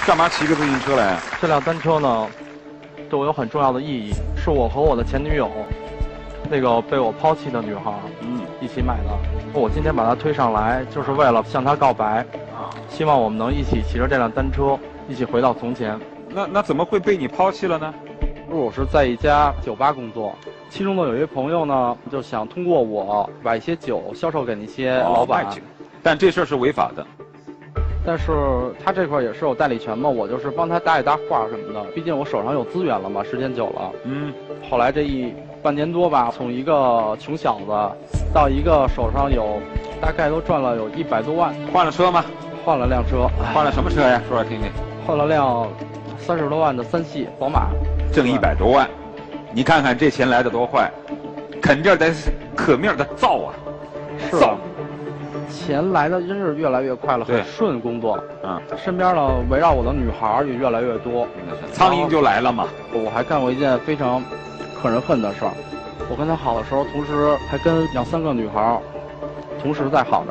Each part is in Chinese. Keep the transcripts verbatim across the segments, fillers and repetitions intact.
干嘛骑个自行车来啊？ 这辆单车呢，对我有很重要的意义，是我和我的前女友，那个被我抛弃的女孩，嗯，一起买的。我今天把她推上来，就是为了向她告白，希望我们能一起骑着这辆单车，一起回到从前。 那那怎么会被你抛弃了呢？ 我是在一家酒吧工作，其中呢有一位朋友呢，就想通过我把一些酒销售给那些老板， 哦、但这事儿是违法的。 但是他这块也是有代理权嘛，我就是帮他搭一搭话什么的，毕竟我手上有资源了嘛，时间久了。嗯。后来这一半年多吧，从一个穷小子到一个手上有大概都赚了有一百多万。 换了车吗？ 换了辆车。 换了什么车呀？说来听听。 换了辆三十多万的三系宝马。 挣一百多万，你看看这钱来的多快，肯定得可命的造啊！ 是啊。钱来的真是越来越快了，很顺工作。嗯，身边呢围绕我的女孩也越来越多， 苍蝇就来了嘛。 我还干过一件非常可人恨的事儿，我跟她好的时候，同时还跟两三个女孩同时在好着，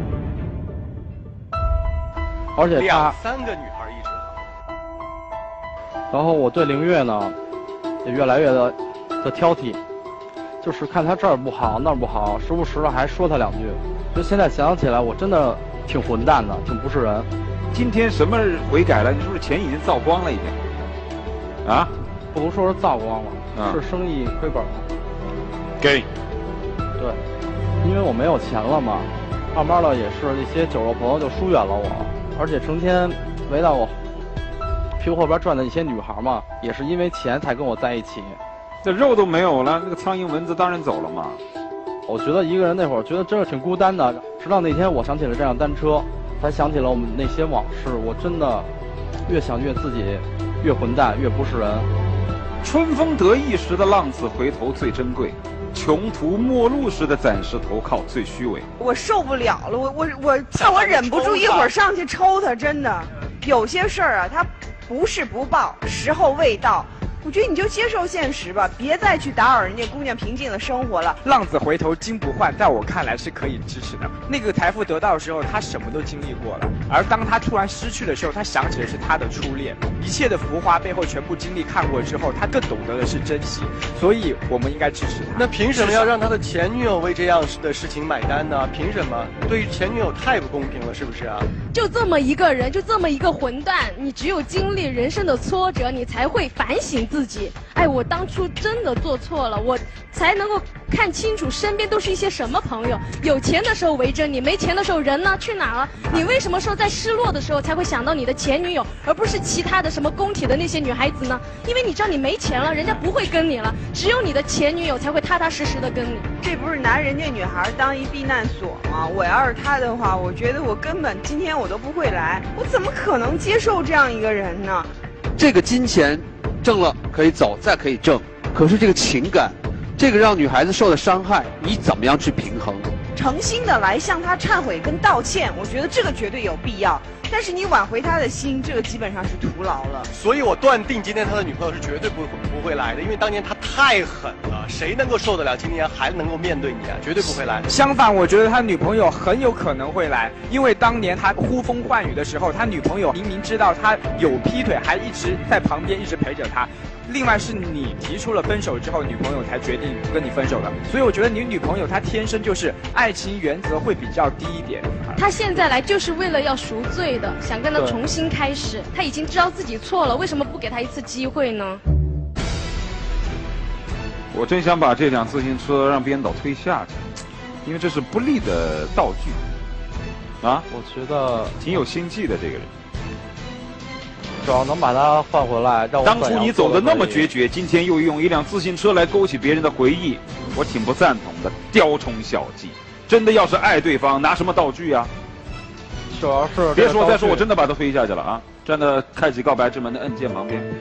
而且她两三个女孩一直好。 然后我对凌月呢也越来越的的挑剔，就是看她这儿不好那儿不好，时不时的还说她两句。就现在想起来，我真的挺混蛋的，挺不是人。 今天什么悔改了？你是不是钱已经造光了已经？啊？ 不能说是造光了， 嗯、 是生意亏本了。 给。 对，因为我没有钱了嘛，慢慢的也是一些酒肉朋友就疏远了我，而且成天围到我屁股后边转的一些女孩嘛，也是因为钱才跟我在一起。 这肉都没有了，那个苍蝇蚊子当然走了嘛。 我觉得一个人那会儿觉得真是挺孤单的，直到那天我想起了这辆单车，才想起了我们那些往事。我真的越想越自己越混蛋，越不是人。 春风得意时的浪子回头最珍贵，穷途末路时的暂时投靠最虚伪。 我受不了了，我我我怕我忍不住一会儿上去抽他，真的。有些事儿啊，他不是不报，时候未到。我觉得你就接受现实吧，别再去打扰人家姑娘平静的生活了。 浪子回头金不换，在我看来是可以支持的。那个财富得到的时候，他什么都经历过了，而当他突然失去的时候，他想起的是他的初恋。一切的浮华背后全部经历看过之后，他更懂得的是珍惜。所以我们应该支持他。 那凭什么要让他的前女友为这样的事情买单呢？凭什么？对于前女友太不公平了，是不是啊？ 就这么一个人，就这么一个混蛋，你只有经历人生的挫折，你才会反省自己。哎，我当初真的做错了，我才能够看清楚身边都是一些什么朋友。有钱的时候围着你，没钱的时候人呢去哪了？你为什么说在失落的时候才会想到你的前女友，而不是其他的什么工体的那些女孩子呢？因为你知道你没钱了，人家不会跟你了，只有你的前女友才会踏踏实实的跟你。 这不是拿人家女孩当一避难所吗？我要是他的话，我觉得我根本今天我都不会来，我怎么可能接受这样一个人呢？ 这个金钱挣了可以走，再可以挣，可是这个情感，这个让女孩子受的伤害，你怎么样去平衡？ 诚心的来向他忏悔跟道歉，我觉得这个绝对有必要。但是你挽回他的心，这个基本上是徒劳了。 所以我断定今天他的女朋友是绝对不不会来的，因为当年他太狠了，谁能够受得了今天还能够面对你啊？绝对不会来。 相反，我觉得他女朋友很有可能会来，因为当年他呼风唤雨的时候，他女朋友明明知道他有劈腿，还一直在旁边一直陪着他。另外是你提出了分手之后，女朋友才决定不跟你分手的，所以我觉得你女朋友她天生就是爱情原则会比较低一点。 她现在来就是为了要赎罪的，想跟他重新开始。她已经知道自己错了，为什么不给他一次机会呢？ 我真想把这辆自行车让编导推下去，因为这是不利的道具。啊， 我觉得挺有心计的这个人。 只要能把它换回来，让我当初你走的那么决绝，今天又用一辆自行车来勾起别人的回忆，我挺不赞同的。雕虫小技，真的要是爱对方，拿什么道具啊？ 主要是别说再说，我真的把他推下去了啊！站在开启告白之门的按键旁边，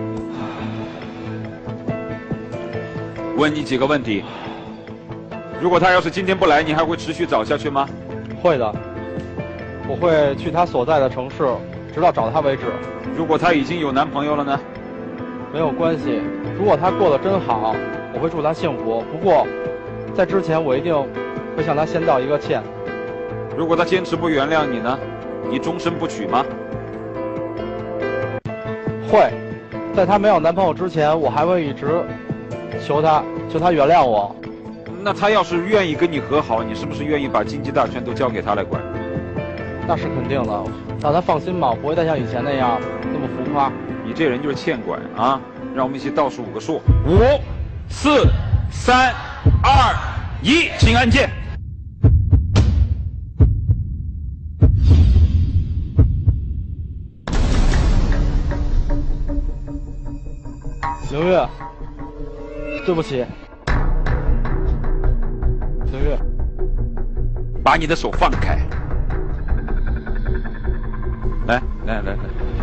问你几个问题：如果他要是今天不来，你还会持续找下去吗？ 会的，我会去他所在的城市，直到找他为止。 如果她已经有男朋友了呢？ 没有关系，如果她过得真好，我会祝她幸福。不过，在之前我一定会向她先道一个歉。 如果她坚持不原谅你呢？你终身不娶吗？ 会，在她没有男朋友之前，我还会一直求她，求她原谅我。 那她要是愿意跟你和好，你是不是愿意把经济大权都交给她来管？ 那是肯定的，让她放心吧，不会再像以前那样那么浮夸。 你这人就是欠管啊！让我们一起倒数五个数：五、四、三、二、一，请按键。 凌月，对不起。凌月， 把你的手放开。来来来来，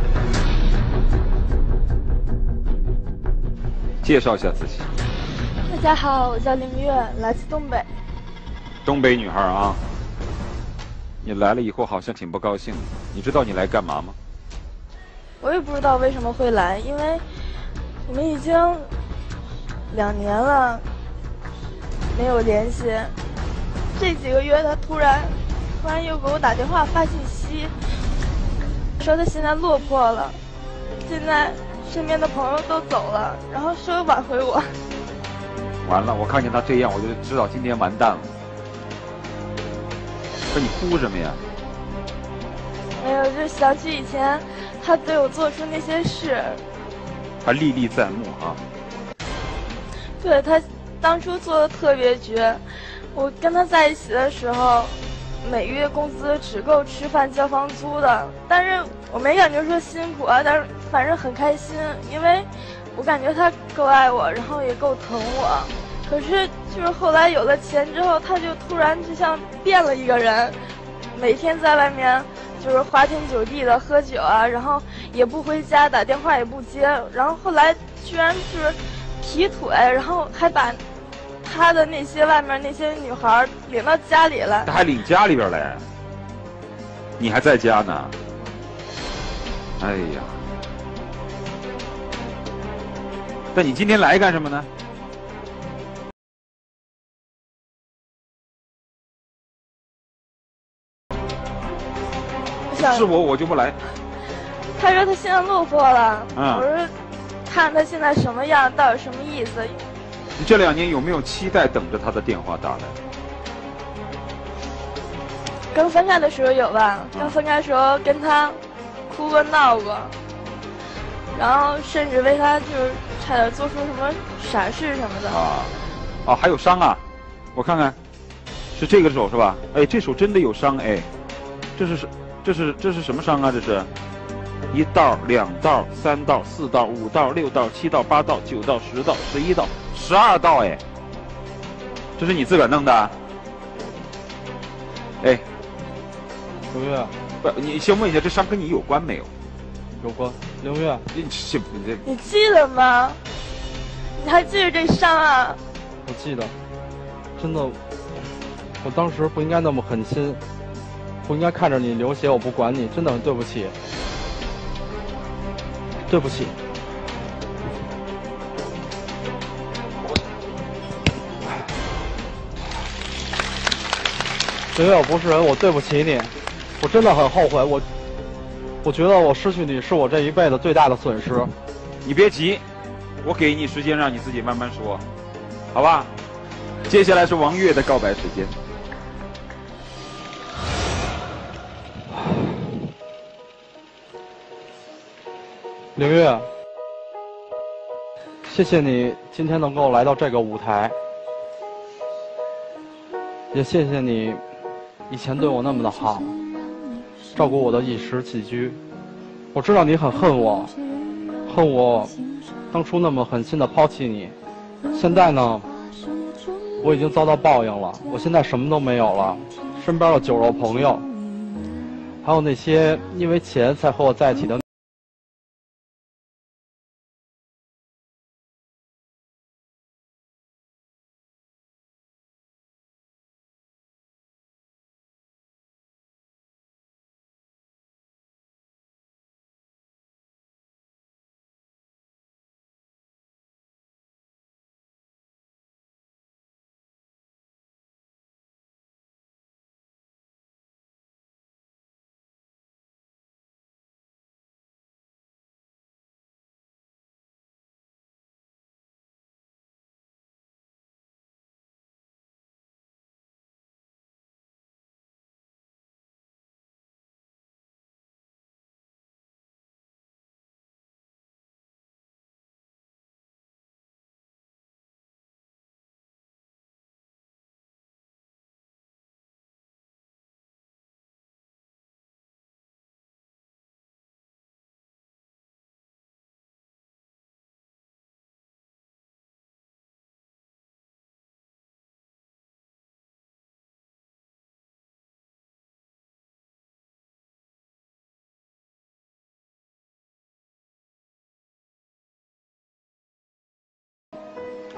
介绍一下自己。 大家好，我叫凌月，来自东北。 东北女孩啊，你来了以后好像挺不高兴的。你知道你来干嘛吗？ 我也不知道为什么会来，因为我们已经两年了没有联系。这几个月他突然突然又给我打电话发信息，说他现在落魄了，现在身边的朋友都走了，然后说挽回我。 完了，我看见他这样，我就知道今天完蛋了。可你哭什么呀？ 没有，就想起以前他对我做出那些事， 还历历在目啊。 对，他当初做的特别绝。我跟他在一起的时候，每月工资只够吃饭交房租的，但是我没感觉说辛苦啊，但是反正很开心，因为我感觉他够爱我，然后也够疼我。可是就是后来有了钱之后，他就突然就像变了一个人，每天在外面就是花天酒地的喝酒啊，然后也不回家，打电话也不接，然后后来居然就是劈腿，然后还把他的那些外面那些女孩领到家里来。 他还领家里边来？你还在家呢？哎呀！但你今天来干什么呢？是我，我就不来。 他说他现在落魄了， 嗯、 我说看他现在什么样，到底什么意思？ 你这两年有没有期待等着他的电话打来？ 刚分开的时候有吧，刚分开的时候跟他哭过闹过，然后甚至为他就是差点做出什么傻事什么的。 啊，啊，还有伤啊！我看看，是这个手是吧？哎，这手真的有伤哎，这是是这是这是什么伤啊？这是一道、两道、三道、四道、五道、六道、七道、八道、九道、十道、十一道、十二道哎，这是你自个儿弄的？哎， 凌月， 不，你先问一下，这伤跟你有关没有？ 有关。凌月， 你这这你记得吗？你还记得这伤啊？ 我记得，真的，我当时不应该那么狠心，不应该看着你流血我不管你，真的很对不起，对不起。凌月，我不是人，我对不起你，我真的很后悔，我，我觉得我失去你是我这一辈子最大的损失。 你别急，我给你时间让你自己慢慢说，好吧？接下来是王悦的告白时间。 凌月，谢谢你今天能够来到这个舞台，也谢谢你以前对我那么的好，照顾我的衣食起居。我知道你很恨我，恨我当初那么狠心的抛弃你。现在呢，我已经遭到报应了，我现在什么都没有了，身边的酒肉朋友，还有那些因为钱才和我在一起的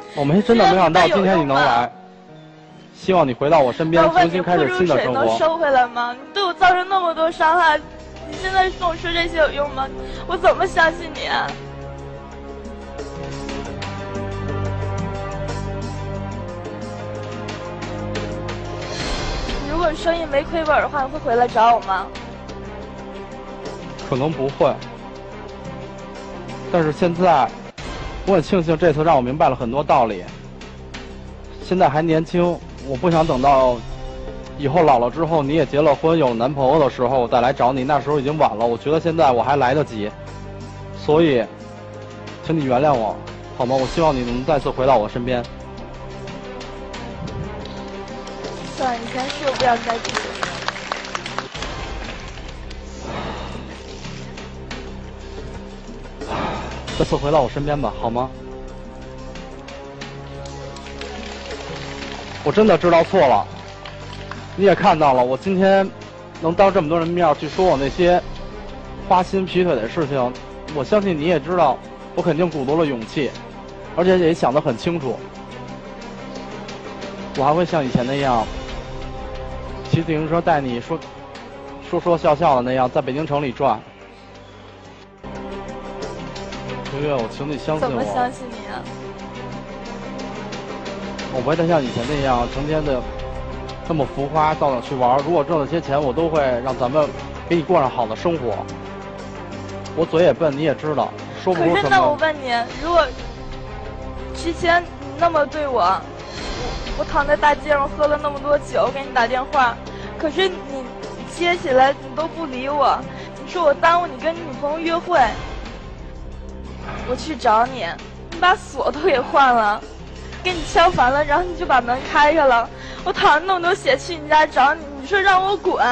我没真的没想到今天你能来，希望你回到我身边，重新开始新的生活。 能收回来吗？你对我造成那么多伤害，你现在跟我说这些有用吗？我怎么相信你啊？如果生意没亏本的话，你会回来找我吗？ 可能不会，但是现在我很庆幸这次让我明白了很多道理。现在还年轻，我不想等到以后老了之后你也结了婚有男朋友的时候我再来找你，那时候已经晚了。我觉得现在我还来得及，所以请你原谅我好吗？我希望你能再次回到我身边。 算了，你先去，我不想再提了。 再次回到我身边吧，好吗？我真的知道错了，你也看到了，我今天能当这么多人面去说我那些花心劈腿的事情，我相信你也知道，我肯定鼓足了勇气，而且也想得很清楚。我还会像以前那样骑自行车带你说说说笑笑的那样在北京城里转。月月，我请你相信我。 怎么相信你啊？ 我不会再像以前那样成天的那么浮夸到哪去玩。如果挣了些钱，我都会让咱们给你过上好的生活。我嘴也笨，你也知道，说不出什么。 可是那我问你，如果之前你那么对我，我我躺在大街上喝了那么多酒，给你打电话，可是你接起来你都不理我，你说我耽误你跟你女朋友约会。我去找你，你把锁都给换了，给你敲烦了，然后你就把门开开了。我淌着那么多血去你家找你，你说让我滚？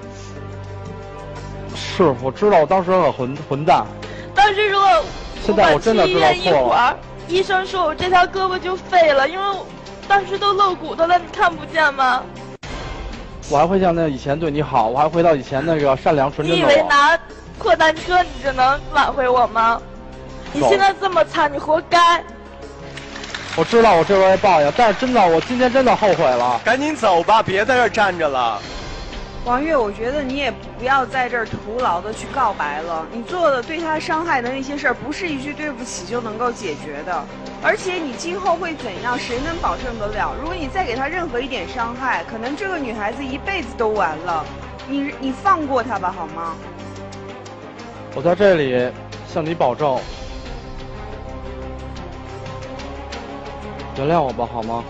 是，我知道我当时很混混蛋。 当时如果现在我真的知道错了。 医生说我这条胳膊就废了，因为我当时都露骨头了，你看不见吗？ 我还会像那以前对你好，我还回到以前那个善良纯真的我。 你以为拿破单车你就能挽回我吗？你现在这么惨，你活该。 我知道我这回报应，但是真的，我今天真的后悔了。 赶紧走吧，别在这儿站着了。 王月，我觉得你也不要在这儿徒劳的去告白了。你做的对他伤害的那些事儿，不是一句对不起就能够解决的。而且你今后会怎样，谁能保证得了？如果你再给他任何一点伤害，可能这个女孩子一辈子都完了。你你放过她吧，好吗？ 我在这里向你保证。原谅我吧，好吗？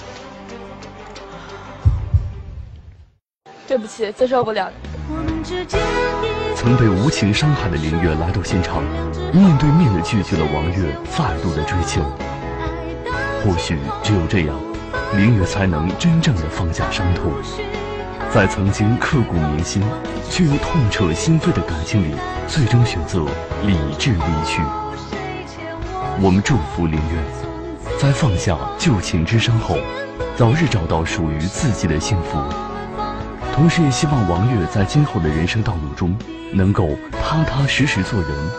对不起，接受不了你。 曾被无情伤害的林月来到现场，面对面的拒绝了王月再度的追求。或许只有这样，林月才能真正的放下伤痛，在曾经刻骨铭心却又痛彻心扉的感情里，最终选择理智离去。我们祝福林月，在放下旧情之伤后，早日找到属于自己的幸福。同时也希望王月在今后的人生道路中，能够踏踏实实做人，